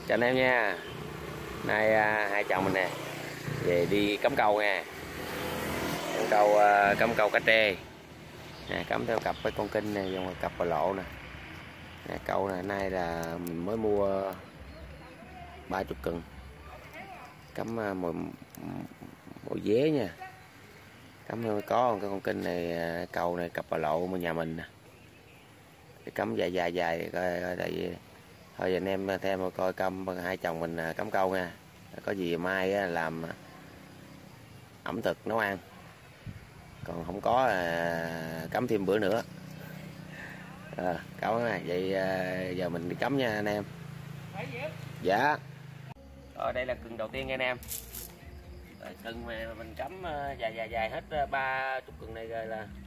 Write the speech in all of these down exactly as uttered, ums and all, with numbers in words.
Chào anh em nha. Nay à, hai chồng mình nè về đi cắm câu nha. Cắm câu à, cắm câu cá trê nè, cắm theo cặp với con kinh này, dùng cặp và lộ nè. Nè câu này nay là mình mới mua ba chục cân, cắm à, mồi mồi dế nha. Cắm theo có cái con kinh này, câu này cặp và lộ mà nhà mình nè. Cắm dài dài dài coi, coi tại vì thôi anh em theo coi cắm hai chồng mình cắm câu nha, có gì mai làm ẩm thực nấu ăn, còn không có à, cắm thêm bữa nữa. À, câu này vậy à, giờ mình đi cắm nha anh em. Dạ. Rồi đây là cần đầu tiên nha anh em. Rồi, cần mà mình cắm dài dài dài hết ba chục cần này rồi là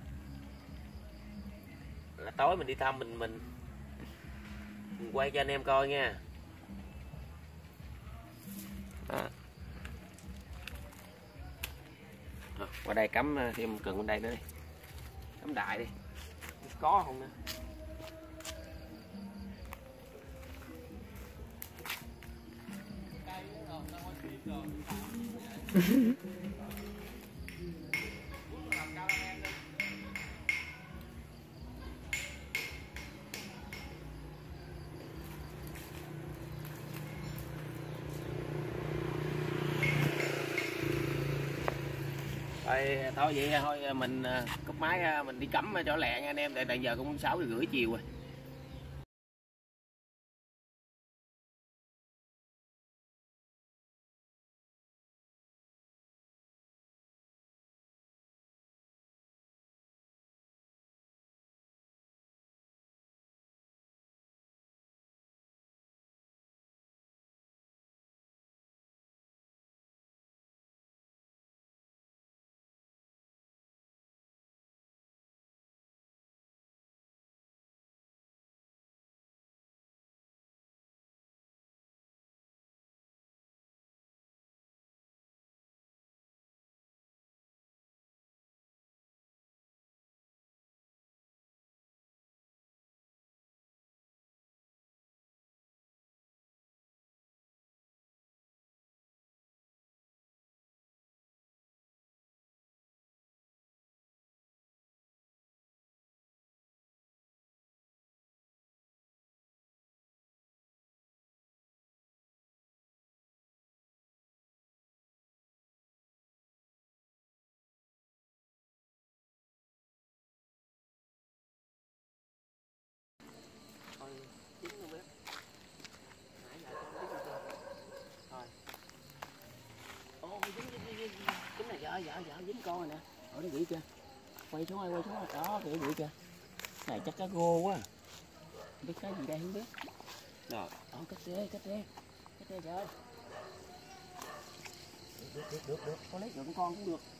là tối mình đi thăm mình mình, mình quay cho anh em coi nha. Đó. Rồi, qua đây cắm thêm cần bên đây nữa đi, cắm đại đi, có không nữa. Thôi, thôi vậy thôi mình cúp máy mình đi cắm cho lẹ nha anh em, tại bây giờ cũng sáu giờ rưỡi chiều rồi. Thôi, dính luôn bếp. Nãy giờ con dính chưa? Thôi. Ô, dính dính dính dính này, vợ vợ vợ dính con rồi nè. Ở đây vậy chưa? Quay xuống ơi, quay xuống ơi. Đó, kìa vậy chưa? Này chắc cá gô quá. Không biết cái gì đây không biết. Rồi, đó cá tê, cá tê. Cá tê trời ơi. Được được được được, có lấy được con cũng được.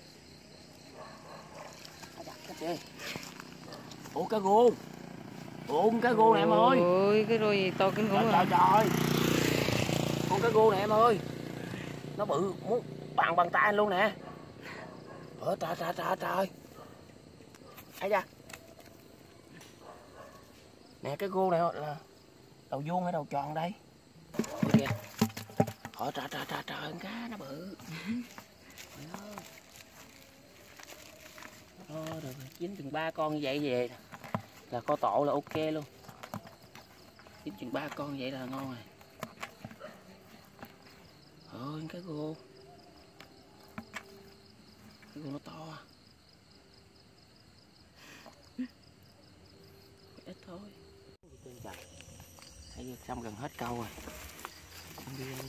À, đặt cá tê. Ủa cá gô. Ủa cá gô nè em ơi. Ôi cái đôi gì to kinh khủng. Trời, trời trời. Con cá gô nè em ơi. Nó bự muốn bằng bàn tay anh luôn nè. Ờ trời trời trời trời. Ấy da. Nè cái gô này là đầu vuông hay đầu tròn đây? Ôi kìa. Ờ trời trời trời trời, con cá nó bự. Ờ được rồi, dính chừng ba con như vậy về là kho tộ là ok luôn. Dính chừng ba con như vậy là ngon rồi. Ôi cái gô. Cái gô nó to. Ít thôi. Thấy xong gần hết câu rồi. Không đi luôn.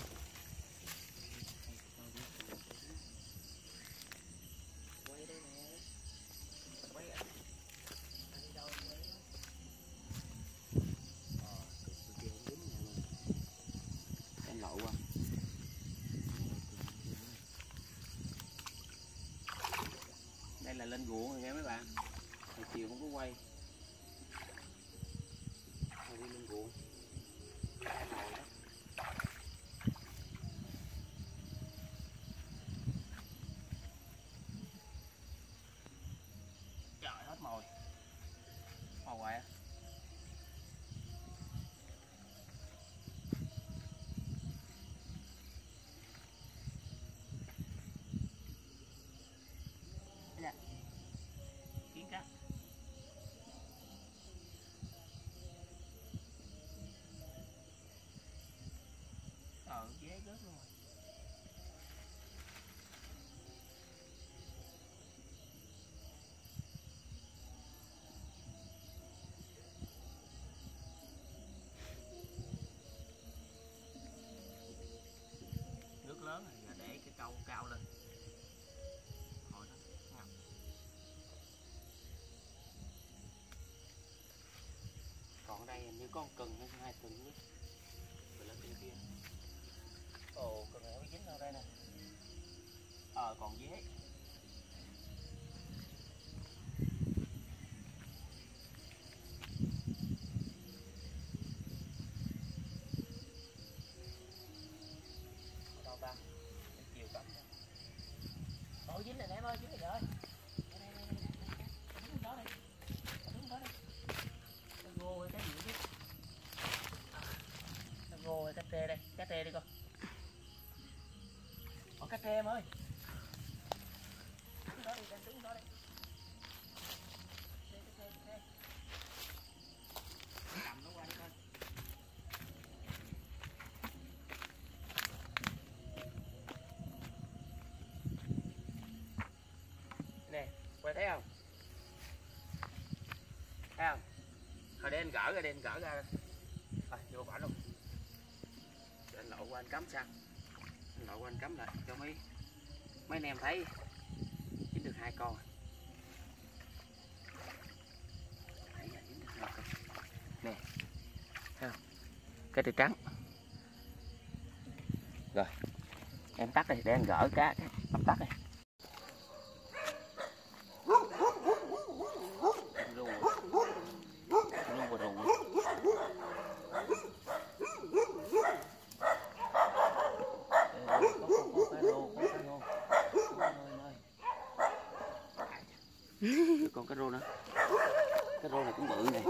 Đây là lên ruộng rồi nha mấy bạn. Hồi chiều không có quay. Rồi đi lên ruộng. Trời hết mồi. Mồi hoài á. rớt luôn rồi. Nước lớn rồi, giờ để cái câu cao lên. Hồi đó ngập. Còn ở đây hình như có một cần hay hai cần nữa. Rồi lên trên kia. Ồ, cần này có dính đâu đây nè. Ờ, còn dế. Đâu ta? Đến chiều cắm ra. Ồ, dính này em ơi, dính này rồi. Đây, đây, đây, đây, đây. Đứng đó đi. Đứng đó đi. Cái gô hay cái gì chứ? Cái gô hay cái trê đây, cái trê đi con. Ồ, cái trê em ơi. Đứng đó đi, đang đứng đó đi. Trê, cái trê, cái trê. Cầm nó qua đi coi. Nè, quay thấy không? Thấy không? Thôi để anh gỡ ra, để anh gỡ ra. Rồi, vô bả luôn. Để anh lộ qua anh cắm sang. Anh lộ qua anh cắm lại cho mấy mấy anh em thấy. Dính được hai con. Thấy rồi, dính được hai con. Nè. Thấy không? Cái trì trắng. Rồi. Em tắt đi, để anh gỡ cá cái ốc tắt đi. Còn cái rô nữa, cái rô này cũng bự này.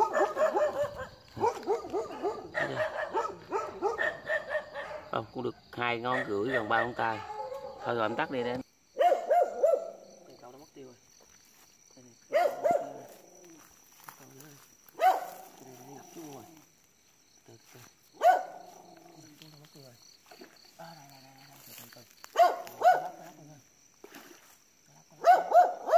Không, cũng được hai ngón rưỡi gần ba ngón tay. Thôi rồi em tắt đi đây. Con câu nó mất tiêu rồi. Đây này, con nó nó ngập xuống rồi. Từ từ. Con nó mất tiêu rồi. À, đây đây đây đây, từ từ từ. Cái lắp cái lắp luôn nha. Cái lắp cái lắp.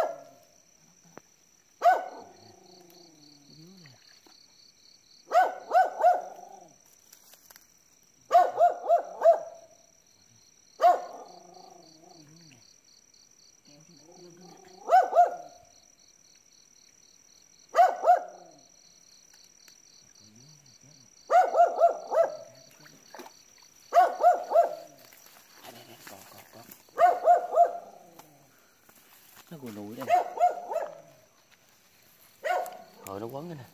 Nó gùi lùi đây. Rồi nó quấn cái nè.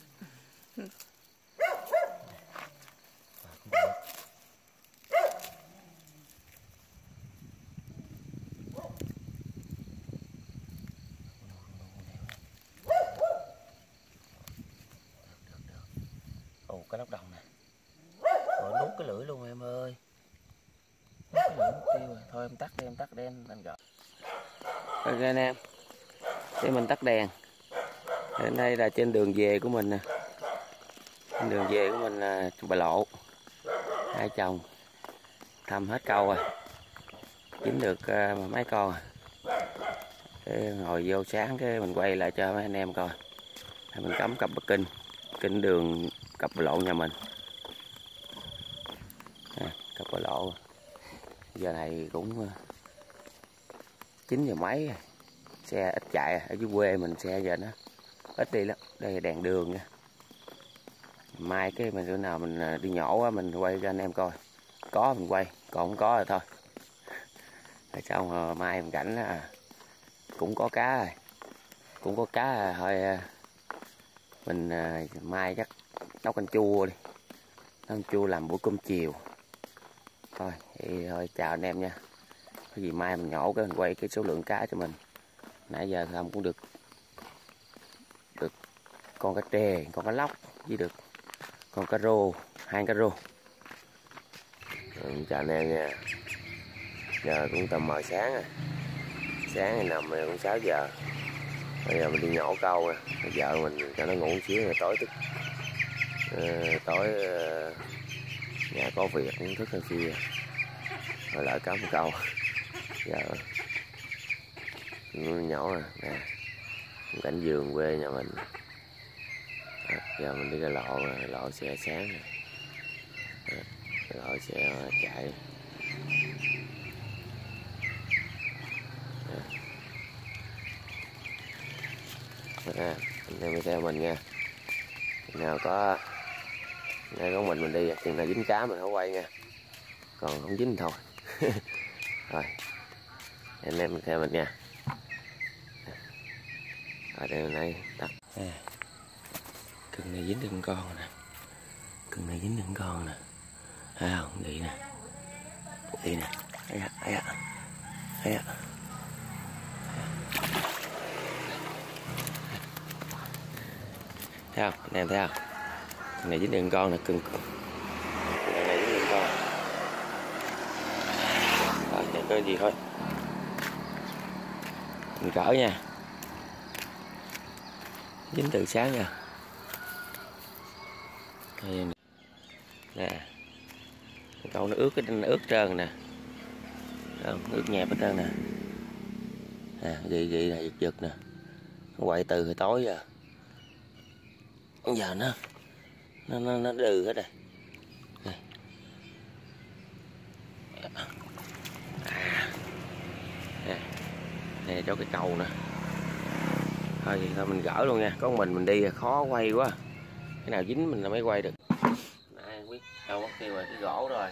Ồ, cái lóc đồng nè. Rồi nuốt cái lưỡi luôn em ơi. Nuốt cái lưỡi mất tiêu rồi. Thôi em tắt đi, em tắt đi em anh gọi. Ok anh em, để mình tắt đèn. Đến đây là trên đường về của mình nè. Trên đường về của mình là Bà Lộ. Hai chồng thăm hết câu rồi. Dính được uh, mấy con à. Để ngồi vô sáng cái mình quay lại cho mấy anh em coi. Mình cắm cặp Bắc Kinh, kinh đường cặp Bà Lộ nhà mình. À, cặp Bà Lộ. Giờ này cũng uh, chín giờ mấy rồi. Xe ít chạy, ở dưới quê mình xe giờ nó ít đi lắm. Đây là đèn đường nha. Mai cái mình bữa nào mình đi nhổ quá mình quay cho anh em coi. Có mình quay, còn không có rồi thôi. Rồi xong rồi mai mình cảnh là cũng có cá rồi. Cũng có cá rồi, thôi mình mai chắc nấu canh chua đi. Nấu canh chua làm bữa cơm chiều. Thôi, thì thôi chào anh em nha. Có gì mai mình nhổ cái mình quay cái số lượng cá cho mình. Nãy giờ không cũng được được con cá trê, con cá lóc với được con cá rô, hai cá rô. Rồi, chào anh em nha. Giờ cũng tầm mờ sáng rồi. Sáng thì nằm cũng sáu giờ. Bây giờ mình đi nhổ câu rồi. Bây giờ mình cho nó ngủ một xíu rồi tối thức. À, tối uh, nhà có việc cũng thức hơn kia. rồi lại cắm câu. Giờ nó nhỏ rồi nè, cảnh vườn quê nhà mình. À, giờ mình đi ra lộ rồi, lộ xe sáng rồi. À, lộ xe chạy. À, anh em đi theo mình nha. Nào có nay có mình mình đi, chừng nào dính cá mình không quay nha, còn không dính thôi. Rồi anh em theo mình nha. Ở đây này tắt. À, cần này dính được con nè, cần này dính được con nè, thấy không? Đi nè, đi nè, ấy à, ấy à, ấy à. Thấy không? Anh em thấy không? Cần này dính được con nè, cần cần này dính được con. Rồi, để có gì thôi. Mình cỡ nha. Dính từ sáng nha. Nè, câu nó ướt cái nó ướt trơn nè, không, ướt nhẹp hết trơn nè. À, gì gì là giật giật nè, nó quậy từ hồi tối giờ, giờ nó nó nó, nó đừ hết rồi. Này. À, nè, nè cho cái cầu nè. Thôi thì thôi mình gỡ luôn nha, có mình mình đi khó quay quá, cái nào dính mình là mới quay được. Nãy biết đâu mất tiêu rồi, cái gỗ rồi.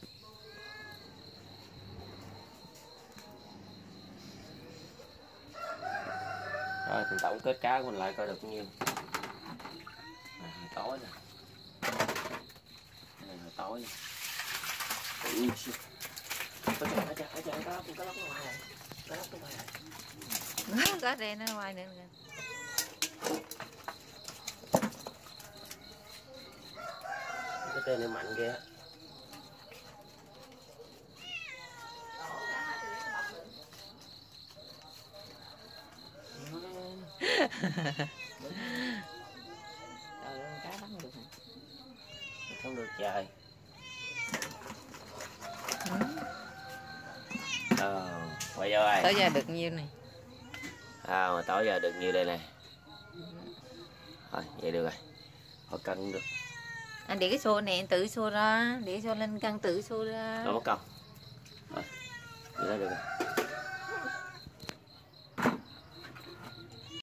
Rồi mình tổng kết cá của mình lại coi được bao nhiêu. À, tối nè, cái này hồi tối nè. Ui, có chạy, có chạy, có chạy, có lóc, có lóc nó ngoài rồi, có lóc nó ngoài rồi. Có đây nó ngoài nữa kìa. Cái tên này mạnh kìa. Trời ơi, cá bắt được hả? Không được trời. Ờ, quay vô ai? Tới giờ được nhiêu này? À, mà tối giờ được nhiêu đây này? Thôi, vậy được rồi. Thôi cân cũng được. Anh để cái xô này anh tự xô ra, để xô lên cân tự xô ra. Đâu mất công. Rồi, vậy đó được rồi.